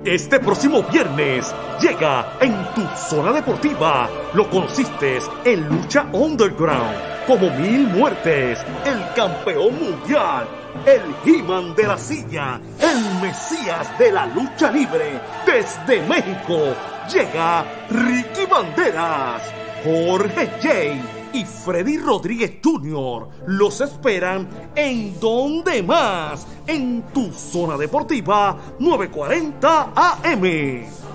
Este próximo viernes llega en tu zona deportiva. Lo conociste en Lucha Underground como Mil Muertes, el campeón mundial, el He-Man de la silla, el Mesías de la lucha libre. Desde México llega Ricky Banderas, Jorge J y Freddy Rodríguez Jr. Los esperan en ¿Dónde más? En tu zona deportiva 940 AM.